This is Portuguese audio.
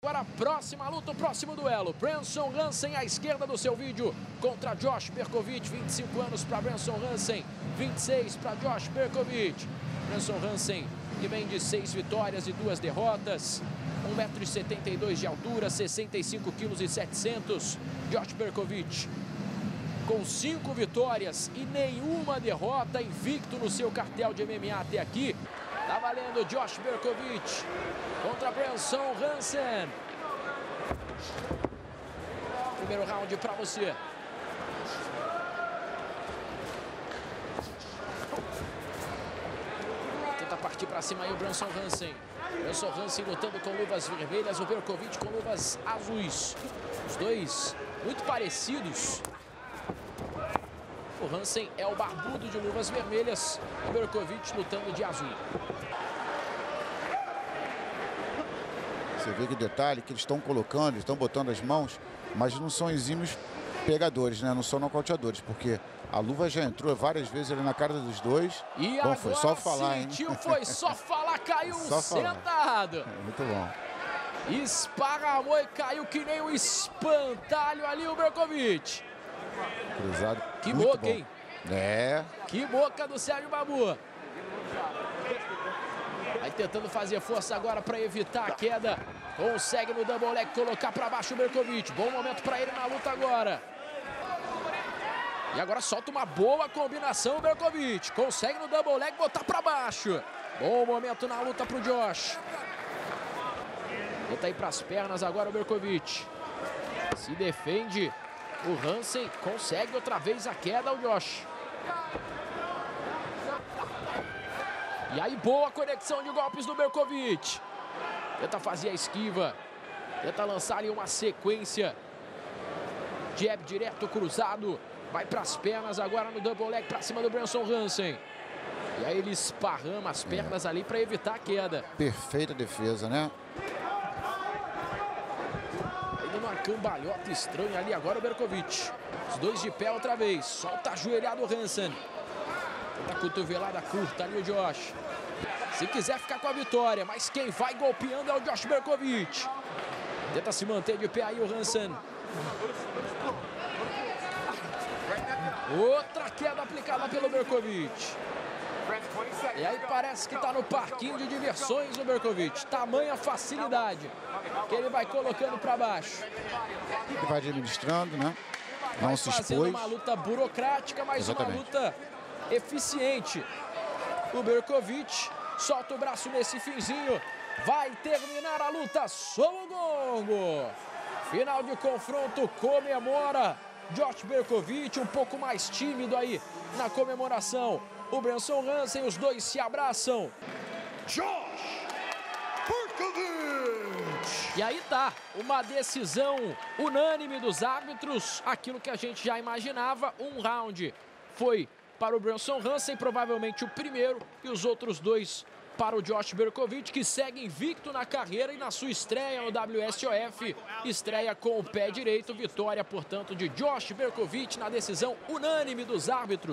Para a próxima luta, o próximo duelo. Branson Hansen à esquerda do seu vídeo contra Josh Berkovic. 25 anos para Branson Hansen, 26 para Josh Berkovic. Branson Hansen, que vem de 6 vitórias e 2 derrotas. 1,72 m de altura, 65,7 kg. Josh Berkovic com 5 vitórias e nenhuma derrota, invicto no seu cartel de MMA até aqui. Tá valendo Josh Berkovic contra Branson Hansen. Primeiro round para você. Tenta partir para cima aí o Branson Hansen. Branson Hansen lutando com luvas vermelhas, o Berkovic com luvas azuis. Os dois muito parecidos. O Hansen é o barbudo de luvas vermelhas, o Berkovic lutando de azul. Você vê que detalhe que eles estão colocando, eles estão botando as mãos, mas não são exímios pegadores, né? Não são nocauteadores, porque a luva já entrou várias vezes ali na cara dos dois. E bom, agora foi só falar, sentiu, hein? foi só falar, caiu só sentado. Muito bom. Esparramou e caiu que nem um espantalho ali o Berkovic. Cruzado. Que muito boca, bom. hein? É. Que boca do Sérgio Babu. Aí tentando fazer força agora para evitar a queda. Consegue no double leg colocar para baixo o Berkovic. Bom momento para ele na luta agora. E agora solta uma boa combinação o Berkovic. Consegue no double leg botar para baixo. Bom momento na luta para o Josh. Tenta ir para as pernas agora o Berkovic. Se defende. O Hansen consegue outra vez a queda, o Josh. E aí, boa conexão de golpes do Berkovic. Tenta fazer a esquiva. Tenta lançar ali uma sequência. Jab direto, cruzado. Vai para as pernas agora no double leg para cima do Branson Hansen. E aí ele esparrama as pernas ali para evitar a queda. Perfeita defesa, né? Uma cambalhota estranha ali agora o Berkovic. Os dois de pé outra vez. Solta ajoelhado o Hansen. Tenta cotovelada curta ali o Josh. Se quiser ficar com a vitória, mas quem vai golpeando é o Josh Berkovic. Tenta se manter de pé aí o Hansen. Outra queda aplicada pelo Berkovic. E aí parece que está no parquinho de diversões o Berkovic. Tamanha facilidade que ele vai colocando para baixo. Ele vai administrando, né? Não se expôs. Fazendo uma luta burocrática, mas exatamente. Uma luta eficiente. O Berkovic solta o braço nesse finzinho. Vai terminar a luta sob o gongo. Final de confronto, comemora Josh Berkovic, um pouco mais tímido aí na comemoração. O Branson Hansen, os dois se abraçam. Josh Berkovic! E aí tá, uma decisão unânime dos árbitros, aquilo que a gente já imaginava. Um round foi para o Branson Hansen, provavelmente o primeiro, e os outros dois para o Josh Berkovic, que segue invicto na carreira e na sua estreia no WSOF, estreia com o pé direito. Vitória, portanto, de Josh Berkovic na decisão unânime dos árbitros.